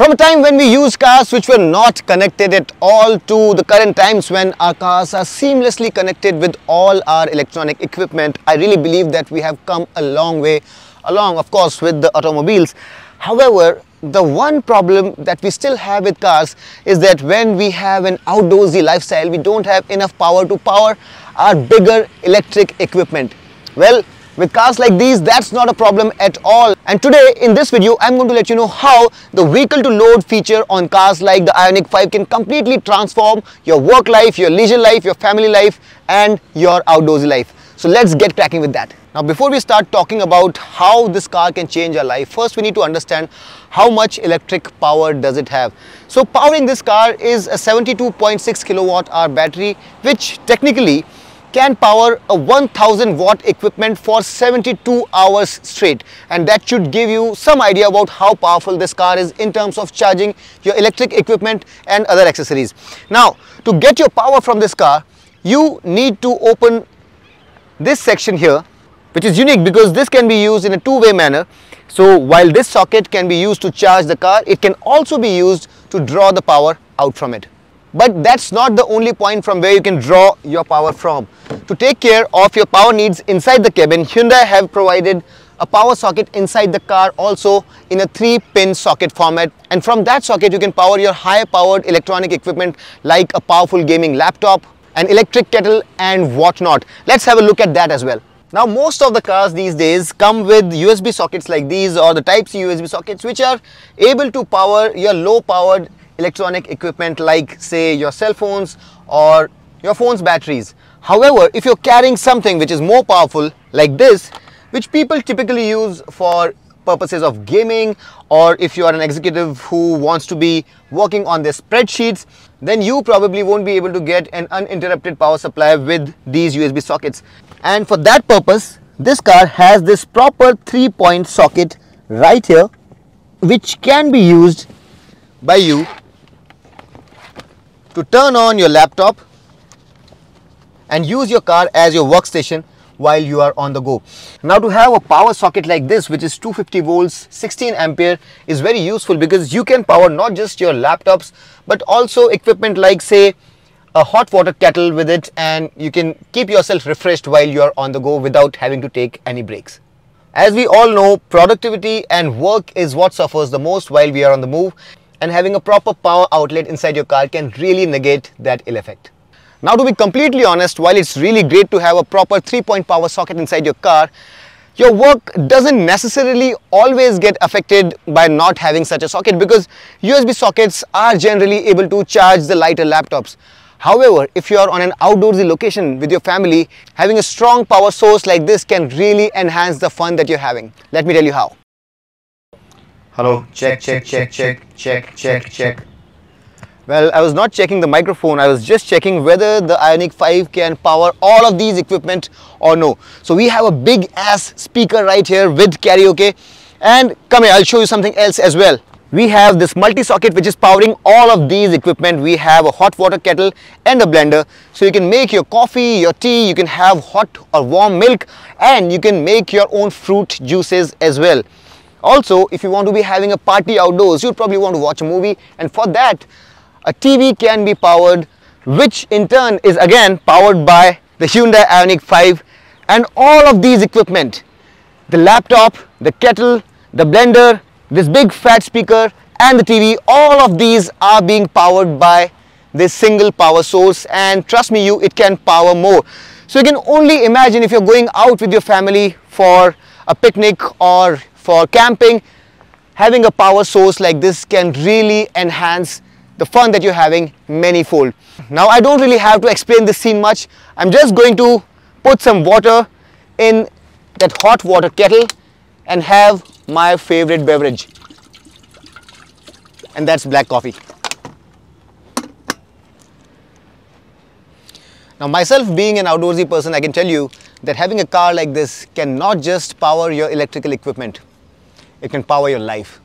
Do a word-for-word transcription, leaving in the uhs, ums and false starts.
From a time when we used cars which were not connected at all to the current times when our cars are seamlessly connected with all our electronic equipment, I really believe that we have come a long way along, of course, with the automobiles. However, the one problem that we still have with cars is that when we have an outdoorsy lifestyle, we don't have enough power to power our bigger electric equipment. Well, with cars like these, that's not a problem at all. And today in this video, I'm going to let you know how the vehicle to load feature on cars like the IONIQ five can completely transform your work life, your leisure life, your family life and your outdoorsy life. So let's get cracking with that. Now before we start talking about how this car can change our life, first we need to understand how much electric power does it have. So powering this car is a seventy-two point six kilowatt hour battery, which technically can power a one thousand watt equipment for seventy-two hours straight, and that should give you some idea about how powerful this car is in terms of charging your electric equipment and other accessories. Now to get your power from this car, you need to open this section here, which is unique because this can be used in a two-way manner. So while this socket can be used to charge the car, it can also be used to draw the power out from it. But that's not the only point from where you can draw your power from. To take care of your power needs inside the cabin, Hyundai have provided a power socket inside the car also in a three pin socket format, and from that socket you can power your high powered electronic equipment like a powerful gaming laptop, an electric kettle and whatnot. Let's have a look at that as well. Now most of the cars these days come with U S B sockets like these, or the Type C U S B sockets, which are able to power your low powered electronic equipment like say your cell phones or your phone's batteries. However, if you're carrying something which is more powerful like this, which people typically use for purposes of gaming, or if you are an executive who wants to be working on their spreadsheets, then you probably won't be able to get an uninterrupted power supply with these U S B sockets. And for that purpose, this car has this proper three point socket right here, which can be used by you to turn on your laptop and use your car as your workstation while you are on the go. Now to have a power socket like this, which is two hundred fifty volts, sixteen ampere, is very useful because you can power not just your laptops but also equipment like say a hot water kettle with it, and you can keep yourself refreshed while you are on the go without having to take any breaks. As we all know, productivity and work is what suffers the most while we are on the move, and having a proper power outlet inside your car can really negate that ill effect. Now to be completely honest, while it's really great to have a proper three point power socket inside your car, your work doesn't necessarily always get affected by not having such a socket, because U S B sockets are generally able to charge the lighter laptops. However, if you are on an outdoorsy location with your family, having a strong power source like this can really enhance the fun that you're having. Let me tell you how. Hello, check, check, check, check, check, check, check. Well, I was not checking the microphone, I was just checking whether the IONIQ five can power all of these equipment or no. So we have a big ass speaker right here with karaoke, and come here, I'll show you something else as well. We have this multi-socket which is powering all of these equipment. We have a hot water kettle and a blender, so you can make your coffee, your tea, you can have hot or warm milk, and you can make your own fruit juices as well. Also, if you want to be having a party outdoors, you'll probably want to watch a movie, and for that a T V can be powered, which in turn is again powered by the Hyundai IONIQ five, and all of these equipment, the laptop, the kettle, the blender, this big fat speaker and the T V, all of these are being powered by this single power source, and trust me you, it can power more. So you can only imagine if you're going out with your family for a picnic or for camping, having a power source like this can really enhance the fun that you're having many-fold. Now I don't really have to explain this scene much. I'm just going to put some water in that hot water kettle and have my favorite beverage, and that's black coffee. Now myself being an outdoorsy person, I can tell you that having a car like this can not just power your electrical equipment, it can power your life.